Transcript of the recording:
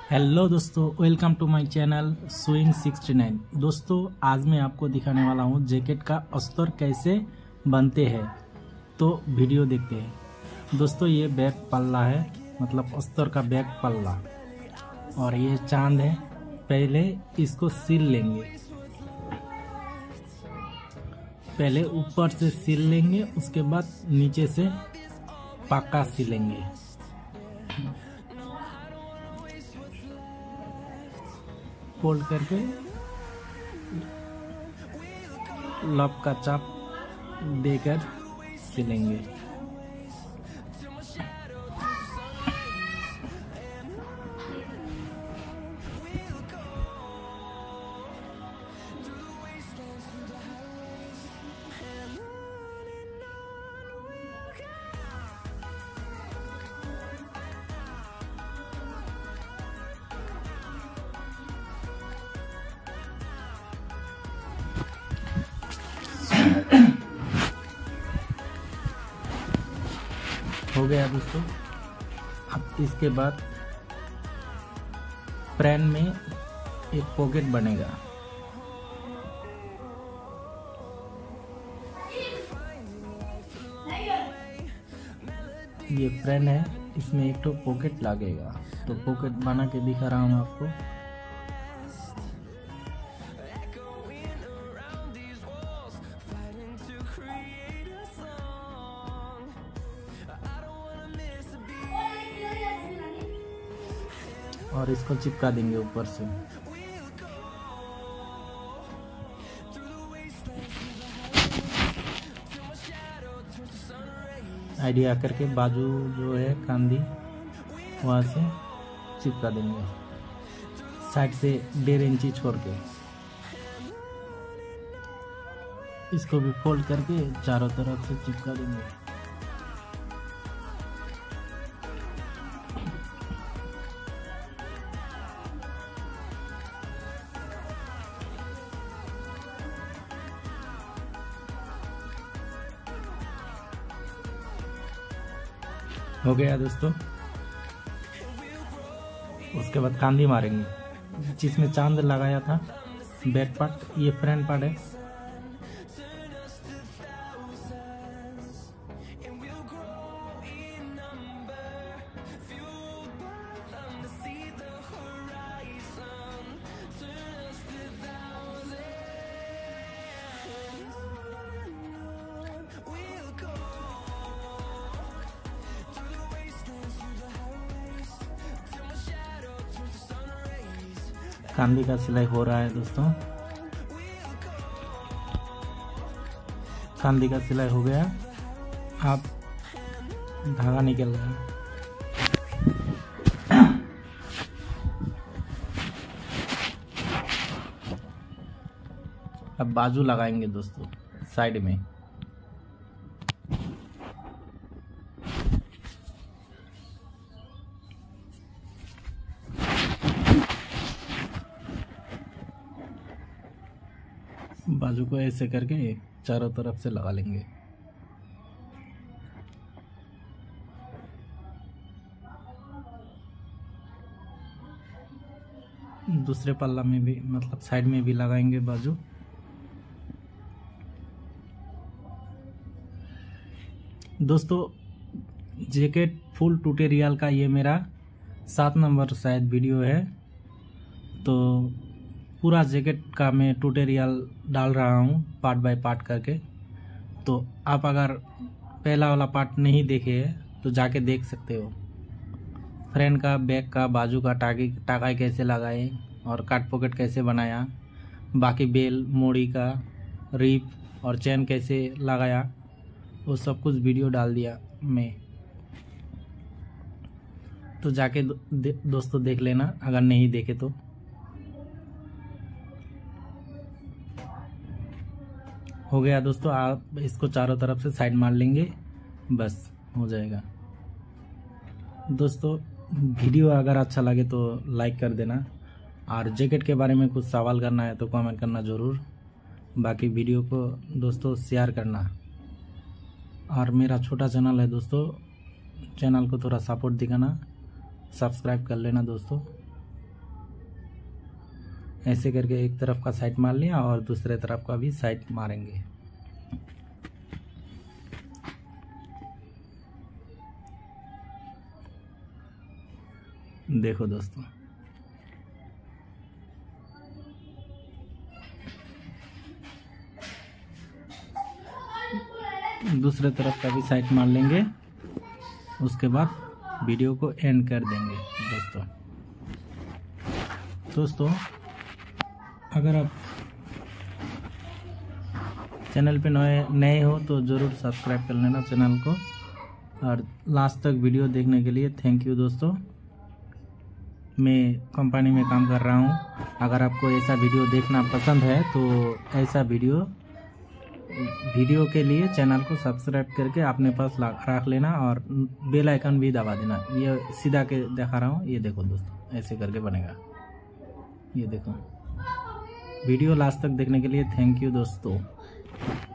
Hello दोस्तों, welcome to my channel swing 69। दोस्तों, आज मैं आपको दिखाने वाला हूँ जैकेट का अस्तर कैसे बनते हैं। तो वीडियो देखते हैं। दोस्तों, ये बैक पल्ला है, मतलब अस्तर का बैक पल्ला, और ये चांद है। पहले इसको सिल लेंगे, पहले ऊपर से सिल लेंगे, उसके बाद नीचे से पक्का सिलेंगे। फोल्ड करके लब का चाप देकर सिलेंगे। हो गया दोस्तों। अब इसके बाद फ्रंट में एक पॉकेट बनेगा। ये फ्रंट है, इसमें एक तो पॉकेट लगेगा, तो पॉकेट बना के दिखा रहा हूँ आपको। और इसको चिपका देंगे ऊपर से। आइडिया करके बाजू जो है कांदी वहां से चिपका देंगे, साइड से 1.5 इंची छोड़ के। इसको भी फोल्ड करके चारों तरफ से चिपका देंगे। हो गया दोस्तों। उसके बाद कांदी मारेंगे, जिसमें चांद लगाया था बैक पार्ट, ये फ्रंट पार्ट है। कांदी का सिलाई हो रहा है दोस्तों। कांदी का सिलाई हो गया। आप धागा निकल रहा है। अब बाजू लगाएंगे दोस्तों साइड में। बाजू को ऐसे करके चारों तरफ से लगा लेंगे। दूसरे पल्ला में भी, मतलब साइड में भी लगाएंगे बाजू। दोस्तों, जैकेट फुल ट्यूटोरियल का ये मेरा 7 नंबर शायद वीडियो है। तो पूरा जैकेट का मैं ट्यूटोरियल डाल रहा हूँ पार्ट बाय पार्ट करके। तो आप अगर पहला वाला पार्ट नहीं देखे तो जाके देख सकते हो। फ्रंट का, बैक का, बाजू का टाकाई कैसे लगाए और काट पॉकेट कैसे बनाया, बाकी बेल, मोड़ी का रिप और चेन कैसे लगाया, वो सब कुछ वीडियो डाल दिया मैं। तो जाके दोस्तों देख लेना अगर नहीं देखे तो। हो गया दोस्तों। आप इसको चारों तरफ से साइड मार लेंगे, बस हो जाएगा। दोस्तों, वीडियो अगर अच्छा लगे तो लाइक कर देना, और जैकेट के बारे में कुछ सवाल करना है तो कमेंट करना ज़रूर। बाकी वीडियो को दोस्तों शेयर करना। और मेरा छोटा चैनल है दोस्तों, चैनल को थोड़ा सपोर्ट दिखाना, सब्सक्राइब कर लेना दोस्तों। ऐसे करके एक तरफ का साइड मार लिया और दूसरे तरफ का भी साइड मारेंगे। देखो दोस्तों, दूसरे तरफ का भी साइड मार लेंगे, उसके बाद वीडियो को एंड कर देंगे। दोस्तों अगर आप चैनल पे नए हो तो ज़रूर सब्सक्राइब कर लेना चैनल को, और लास्ट तक वीडियो देखने के लिए थैंक यू दोस्तों। मैं कंपनी में काम कर रहा हूँ, अगर आपको ऐसा वीडियो देखना पसंद है तो ऐसा वीडियो के लिए चैनल को सब्सक्राइब करके अपने पास रख लेना और बेल आइकन भी दबा देना। ये सीधा के दिखा रहा हूँ, ये देखो दोस्तों, ऐसे करके बनेगा। ये देखो, वीडियो लास्ट तक देखने के लिए थैंक यू दोस्तों।